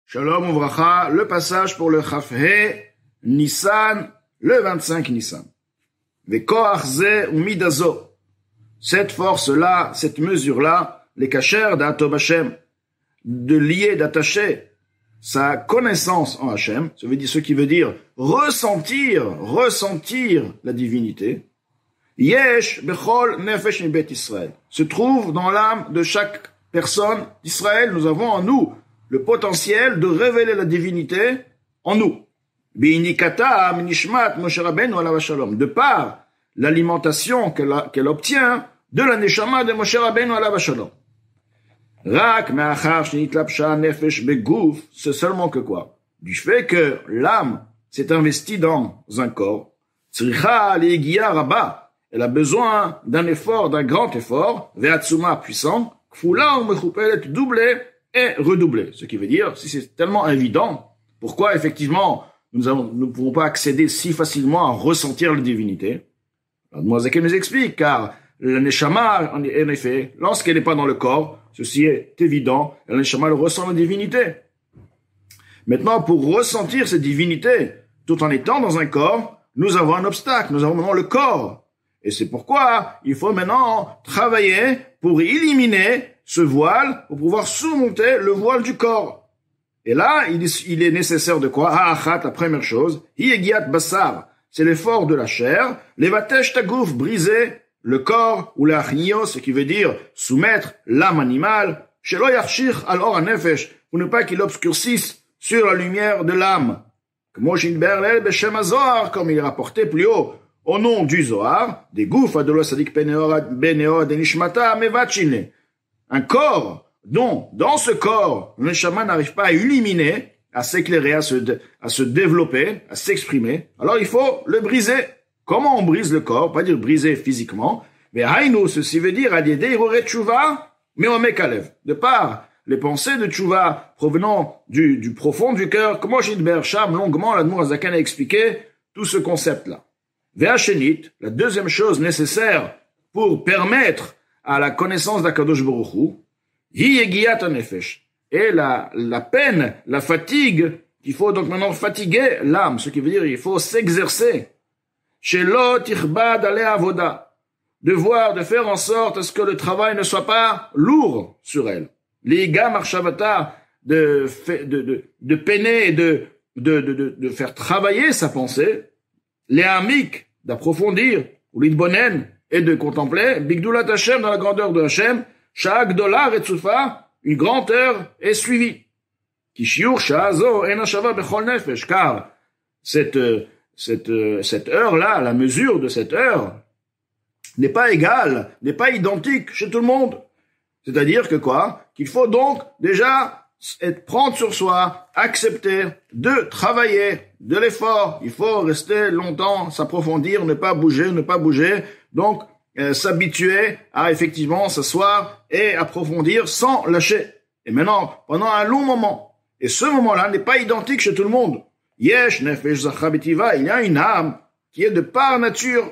Shalom Uvracha, le passage pour le Chafhe Nissan, le 25 Nissan. Vekoach ze umidazo. Cette force-là, cette mesure-là, les kasher d'Atob Hashem, de lier, d'attacher sa connaissance en Hashem, ce qui veut dire ressentir la divinité. Yesh bechol nefesh mi bet Israël. Se trouve dans l'âme de chaque personne d'Israël. Nous avons en nous le potentiel de révéler la divinité en nous. Bi'inikata minishmat Moshe Rabbeinu alav shalom. De par l'alimentation qu'elle obtient de la neshama de Moshe Rabbeinu alav shalom. Rak me'achar shenitlapsha nefesh beguf. C'est seulement que quoi? Du fait que l'âme s'est investie dans un corps. Tzricha le'egia rabba. Elle a besoin d'un effort, d'un grand effort, ve'atsuma puissant, kfula u'mechupelet doublé et redoublé. Ce qui veut dire, si c'est tellement évident, pourquoi effectivement nous ne pouvons pas accéder si facilement à ressentir la divinité? Alors, Moïse nous explique, car la neshama, en effet, lorsqu'elle n'est pas dans le corps, ceci est évident, la neshama ressent la divinité. Maintenant, pour ressentir cette divinité, tout en étant dans un corps, nous avons un obstacle, nous avons maintenant le corps. Et c'est pourquoi il faut maintenant travailler pour éliminer ce voile, pour pouvoir surmonter le voile du corps. Et là, il est nécessaire de quoi? Ha'achat, la première chose, hiyegiat basar, c'est l'effort de la chair, levatesh tagouf, briser le corps, ou la achnio, ce qui veut dire soumettre l'âme animale, shelo yarshir al or hanefesh, pour ne pas qu'il obscurcisse sur la lumière de l'âme. Comme il est rapporté plus haut, au nom du Zohar, des gouf adolo sadik beneo de nishmata mevachine. Un corps dont, dans ce corps, le neshama n'arrive pas à illuminer, à s'éclairer, à se développer, à s'exprimer. Alors il faut le briser. Comment on brise le corps? Pas dire briser physiquement, mais haïnou, ceci veut dire aliédé irore tchouva, mais on mekalev. De par les pensées de tchouva provenant du profond du cœur, comment Shidber Sham, longuement, l'Admour Azakan a expliqué tout ce concept-là. Ve'ashenit, la deuxième chose nécessaire pour permettre à la connaissance d'Akadosh Baruch Hu, hi yegiyat hanefesh, et la peine, la fatigue, qu'il faut donc maintenant fatiguer l'âme, ce qui veut dire il faut s'exercer. Shelo tichbad ale avoda, de faire en sorte à ce que le travail ne soit pas lourd sur elle. Liga marshavata, de peiner et de faire travailler sa pensée, les amik, d'approfondir, ou l'idbonen, et de contempler, bigdulat Hashem, dans la grandeur de Hashem, sha'ak dolar et tsufa, une grande heure est suivie. Kishiur sha'azo en hashava bechol nefesh, car cette heure-là, la mesure de cette heure, n'est pas égale, n'est pas identique chez tout le monde. C'est-à-dire que quoi? Qu'il faut donc déjà prendre sur soi, accepter de travailler, de l'effort. Il faut rester longtemps, s'approfondir, ne pas bouger. Donc, s'habituer à effectivement s'asseoir et approfondir sans lâcher. Et maintenant, pendant un long moment. Et ce moment-là n'est pas identique chez tout le monde. Yesh nefesh zachra betiva, il y a une âme qui est de par nature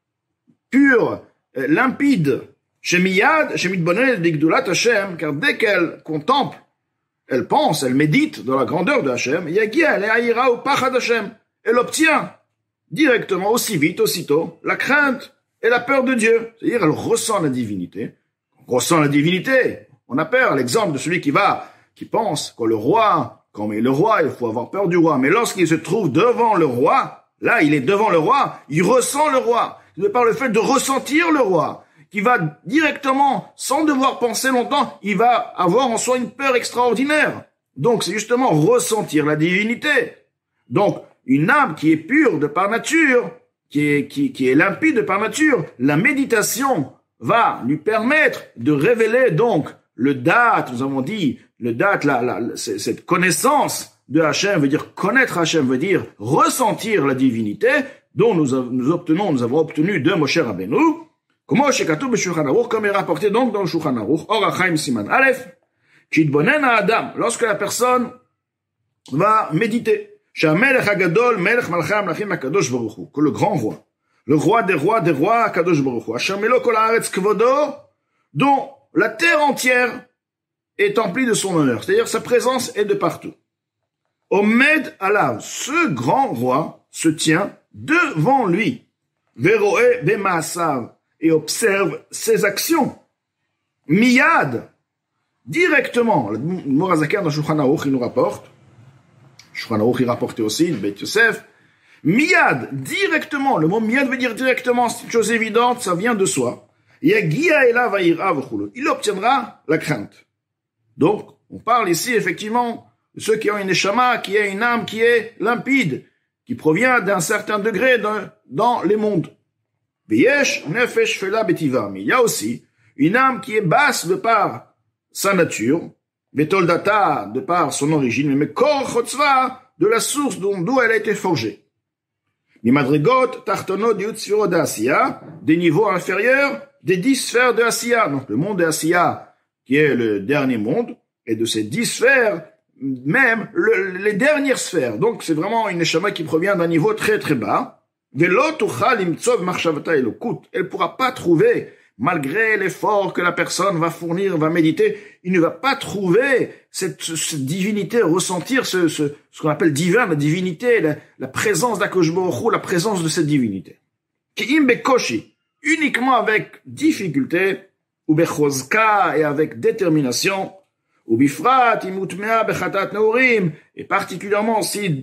pure, limpide. Shemiyad, shemidbonen bigdulat Hashem, car dès qu'elle contemple, elle pense, elle médite dans la grandeur de Hashem, yagia le'aïra ou pachad Hashem, elle obtient directement, aussi vite, aussitôt, la crainte et la peur de Dieu. C'est-à-dire, elle ressent la divinité. On ressent la divinité. On a peur, l'exemple de celui qui pense quand il est le roi, il faut avoir peur du roi. Mais lorsqu'il se trouve devant le roi, là, il est devant le roi, il ressent le roi. C'est par le fait de ressentir le roi, qui va directement, sans devoir penser longtemps, il va avoir en soi une peur extraordinaire. Donc, c'est justement ressentir la divinité. Donc, une âme qui est pure de par nature, qui est limpide de par nature, la méditation va lui permettre de révéler donc le date, nous avons dit, le date, cette connaissance de Hachem veut dire connaître Hachem, veut dire ressentir la divinité dont nous avons obtenu de Moshe Rabbeinu. Comment shekatu b'Shulchan Aruch, comme est rapporté donc dans le Shulchan Aruch, Or HaChaim Siman Aleph, kitbonen Adam, lorsque la personne va méditer, שהמלך הגדול, מלך מלכי המלכים הקדוש ברוך הוא, que le grand roi, le roi des rois, הקדוש ברוך הוא, אשר מלוא כל הארץ כבודו, dont la terre entière est emplie de son honneur, c'est-à-dire sa présence est de partout. Omed alav, ce grand roi se tient devant lui. Veroe bemaasav, et observe ses actions. Miyad, directement. Le Morazakan dans Shulchan Aruch, il nous rapporte. Shulchan Aruch, il rapportait aussi, le Beit Yosef. Miyad, directement. Le mot miyad veut dire directement, c'est une chose évidente, ça vient de soi. Yagia elav ha'ira v'chulu. Il obtiendra la crainte. Donc, on parle ici, effectivement, de ceux qui ont une neshama, qui a une âme qui est limpide, qui provient d'un certain degré dans les mondes. V'yesh nefesh fela betiva. Mais il y a aussi une âme qui est basse de par sa nature, v'toldata, de par son origine, mais kor chotzva, de la source d'où elle a été forgée. Mimadrigot, tartono, diut sphiro de Asiya, des niveaux inférieurs des 10 sphères de Asiya. Donc le monde de Asiya, qui est le dernier monde, et de ces 10 sphères, même les dernières sphères. Donc c'est vraiment une neshama qui provient d'un niveau très très bas. Elle ne pourra pas trouver, malgré l'effort que la personne va fournir, va méditer, il ne va pas trouver cette divinité, ressentir ce qu'on appelle divin, la divinité, la présence d'Akadosh Baruch Hu, la présence de cette divinité. Uniquement avec difficulté, ou bechozka, et avec détermination, ou bifrat, imutmea bechatat neurim, et particulièrement si,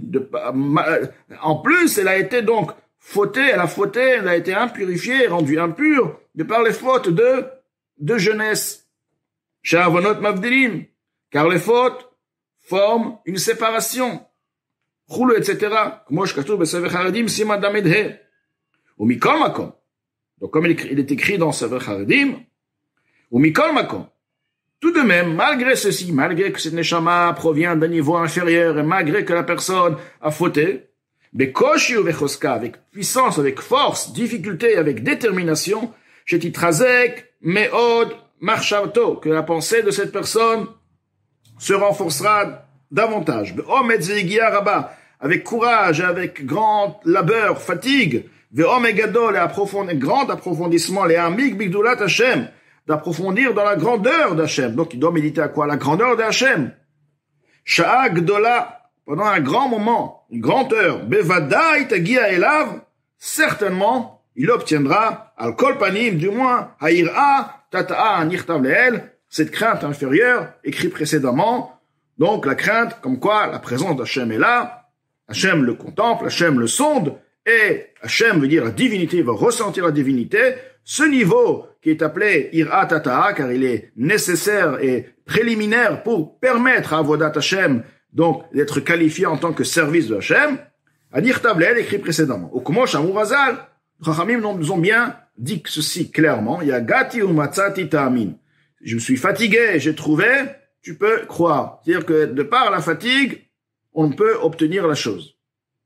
en plus, elle a été donc fautée, elle a été impurifiée, rendue impure, de par les fautes de jeunesse. Sha'avonot mavdilim, car les fautes forment une séparation. Choulou, etc. Comme je katoub beSefer Haredim, Siman Damed He. Ou mikol makom. Donc, comme il est écrit dans Sefer Haredim, ou mikol makom. Tout de même, malgré ceci, malgré que cette neshama provient d'un niveau inférieur, et malgré que la personne a fauté, bekoshi ou bechoska, avec puissance, avec force, difficulté, avec détermination, shetitrazek meod marchavto, que la pensée de cette personne se renforcera davantage. Be'omet zeigia rabba, avec courage, avec grand labeur, fatigue, ve'omet gadol, et grand approfondissement, les amig bigdulat Hashem, d'approfondir dans la grandeur d'Hachem. Donc il doit méditer à quoi? La grandeur d'Hachem. Sha'a gdola, pendant un grand moment, une grande heure, bevadaï tagia elav, certainement, il obtiendra, al kol panim, du moins, ha'ira, tata'a, nirtav leel, cette crainte inférieure, écrit précédemment, donc la crainte, comme quoi la présence d'Hachem est là, Hachem le contemple, Hachem le sonde, et Hachem veut dire la divinité, il va ressentir la divinité, ce niveau qui est appelé ira tata'a, car il est nécessaire et préliminaire pour permettre à Avodat Hachem, donc d'être qualifié en tant que service de Hachem, à nirtav leel, écrit précédemment. Au Kumosh Amurazal, Chachamim nous ont bien dit ceci clairement, Yagati ou matzati ta'amin. Je me suis fatigué, j'ai trouvé, tu peux croire. C'est-à-dire que de par la fatigue, on peut obtenir la chose.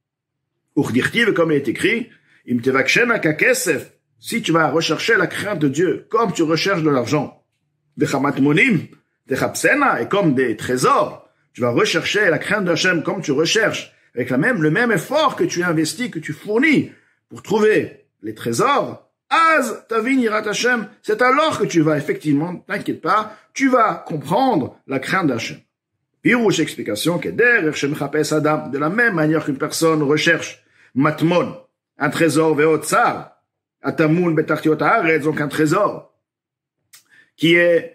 Uchdirtiv, comme il est écrit, im tevakshena kakesef, si tu vas rechercher la crainte de Dieu, comme tu recherches de l'argent, bechamat monim, techapsena, et comme des trésors, tu vas rechercher la crainte d'Hachem comme tu recherches, avec le même effort que tu investis, que tu fournis, pour trouver les trésors, Az tavin yirat Hashem, c'est alors que tu vas effectivement, t'inquiète pas, tu vas comprendre la crainte d'Hachem. Pirouche explication, keder shemchapes adam, de la même manière qu'une personne recherche matmon, un trésor veotsar, atamun betartiot haaretz, donc un trésor qui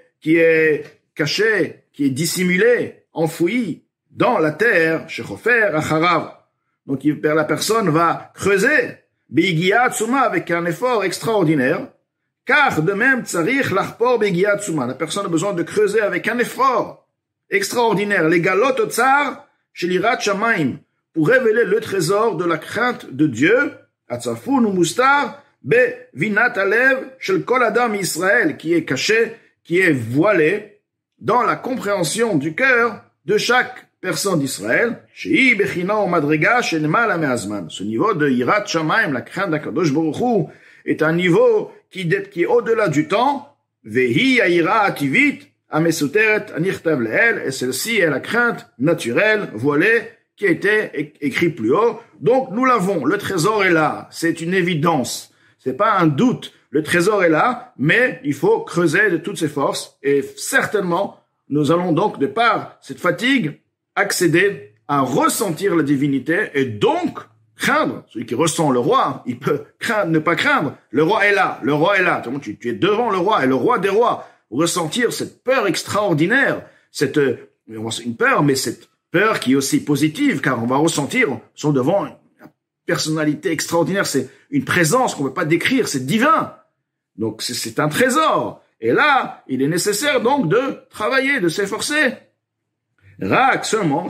est caché, qui est dissimulé, enfoui dans la terre, shechofer acharav. Donc la personne va creuser Be'igiyat Tsuma, avec un effort extraordinaire, car de même, tsarich l'achpor be'igiyat Tsuma. La personne a besoin de creuser avec un effort extraordinaire. Les galot otsar, shelirat shamaim, pour révéler le trésor de la crainte de Dieu, atzafun ou mustar, be'vinat alev shel kol adam Israël, qui est caché, qui est voilé dans la compréhension du cœur de chaque personne d'Israël, Shei Bechina ou Madriga, Shenemala Meazman. Ce niveau de Yirat Shamaim, la crainte d'Akadosh Baruch Hu, est un niveau qui est au-delà du temps, Vehi Yaira Ativit, Amesuteret, Anirtav Leel, et celle-ci est la crainte naturelle, voilée, qui a été écrit plus haut. Donc, nous l'avons. Le trésor est là. C'est une évidence. C'est pas un doute. Le trésor est là, mais il faut creuser de toutes ses forces, et certainement, nous allons donc, de par cette fatigue, accéder à ressentir la divinité et donc craindre. Celui qui ressent le roi, il peut craindre, ne pas craindre. Le roi est là, le roi est là. Tu es devant le roi et le roi des rois. Ressentir cette peur extraordinaire, une peur, mais cette peur qui est aussi positive, car on va ressentir, nous sommes devant une personnalité extraordinaire, c'est une présence qu'on ne peut pas décrire, c'est divin. Donc c'est un trésor. Et là, il est nécessaire donc de travailler, de s'efforcer. Rak seulement,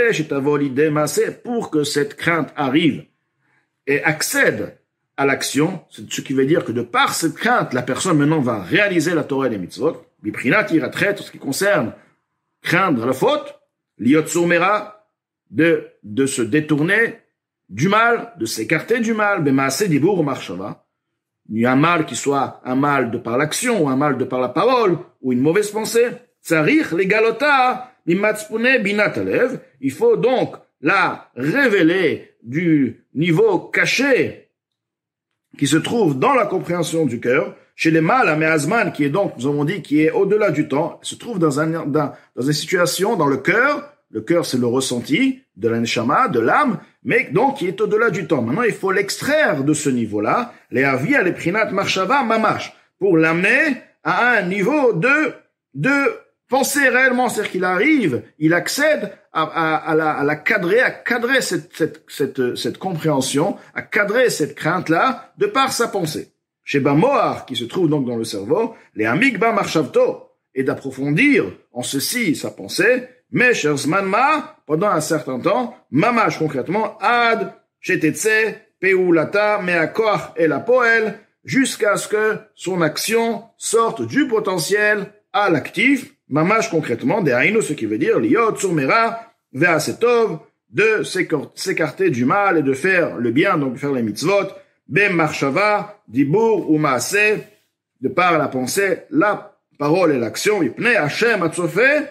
pour que cette crainte arrive et accède à l'action, ce qui veut dire que de par cette crainte, la personne maintenant va réaliser la Torah et les mitzvot, biprinat iratret, tout ce qui concerne craindre la faute, liot surmera, de se détourner du mal, de s'écarter du mal, bemaase dibur ou marshava. Il y a un mal qui soit un mal de par l'action, ou un mal de par la parole, ou une mauvaise pensée. Tsarich legalota mimatspune binat alev. Il faut donc la révéler du niveau caché qui se trouve dans la compréhension du cœur, chez les mâles, Meazman, qui est donc, nous avons dit, qui est au-delà du temps, se trouve dans une situation, dans le cœur c'est le ressenti de la neshama, de l'âme, mais donc qui est au-delà du temps. Maintenant, il faut l'extraire de ce niveau-là, les avia, les prinat marshava mamash, pour l'amener à un niveau de penser réellement, c'est-à-dire qu'il arrive, il accède à la cadrer, à cadrer cette compréhension, à cadrer cette crainte-là, de par sa pensée. Chez Bamoar, qui se trouve donc dans le cerveau, les amigba marshavto, et d'approfondir en ceci sa pensée, mais chez Zmanma, pendant un certain temps, mamash concrètement, ad, shetetse, peulata, meakoach et la poel, jusqu'à ce que son action sorte du potentiel à l'actif, mamash concrètement, de haïno, ce qui veut dire, liot, surmera, ve'asetov, de s'écarter du mal et de faire le bien, donc de faire les mitzvot, bem marshava, dibur ou maase, de par la pensée, la parole et l'action, ipne Hashem atzofé,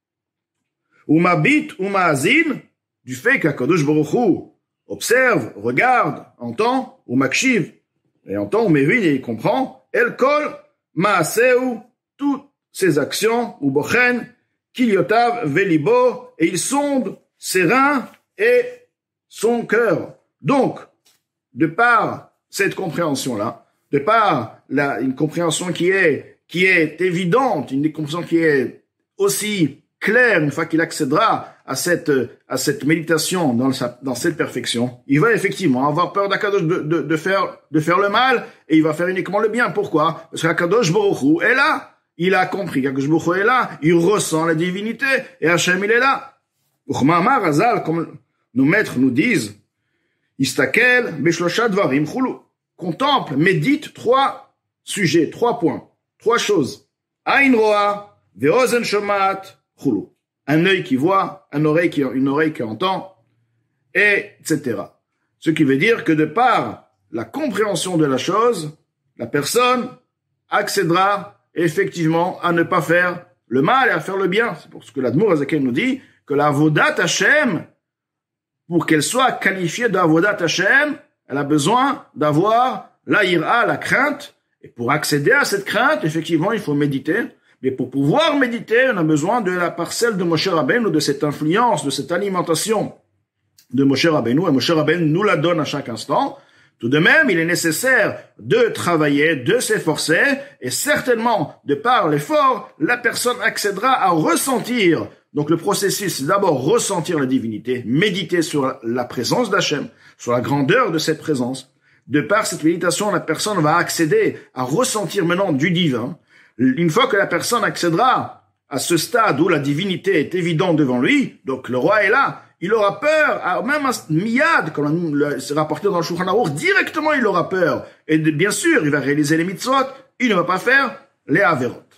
ou mabit ou maazin, du fait qu'Akadosh Baruch Hu observe, regarde, entend, ou makshiv, et entend, ou mérine et il comprend, el kol, maaseu, toutes ses actions, ou bochen, kiliotav, velibo, et il sonde ses reins et son cœur. Donc, de par cette compréhension-là, de par une compréhension qui est évidente, une compréhension qui est aussi claire, une fois qu'il accédera à cette méditation dans cette perfection, il va effectivement avoir peur d'Akadosh de faire le mal, et il va faire uniquement le bien. Pourquoi? Parce qu'Akadosh Baruch Hu est là. Il a compris qu'Akadosh Baruch Hu est là. Il ressent la divinité. Et Hachem, il est là. Uchmama Razal, comme nos maîtres nous disent, Istakel beshlosha dvarim chulu. Contemple, médite 3 sujets, 3 points, 3 choses. Ain roa, ve'ozen shomat, chulu. Un œil qui voit, une oreille qui entend, etc. Ce qui veut dire que de par la compréhension de la chose, la personne accédera effectivement à ne pas faire le mal et à faire le bien. C'est pour ce que l'Admour Azaken nous dit que la Avodat Hashem, pour qu'elle soit qualifiée d'Avodat Hashem, elle a besoin d'avoir la ira, la crainte. Et pour accéder à cette crainte, effectivement, il faut méditer. Mais pour pouvoir méditer, on a besoin de la parcelle de Moshe Rabbeinu, de cette influence, de cette alimentation de Moshe Rabbeinu. Et Moshe Rabbeinu nous la donne à chaque instant. Tout de même, il est nécessaire de travailler, de s'efforcer, et certainement, de par l'effort, la personne accédera à ressentir. Donc le processus, c'est d'abord ressentir la divinité, méditer sur la présence d'Hachem, sur la grandeur de cette présence. De par cette méditation, la personne va accéder à ressentir maintenant du divin. Une fois que la personne accédera à ce stade où la divinité est évidente devant lui, donc le roi est là, il aura peur, même un miyad, comme c'est rapporté dans le Shulchan Aruch, directement il aura peur. Et bien sûr, il va réaliser les mitzvot, il ne va pas faire les averot.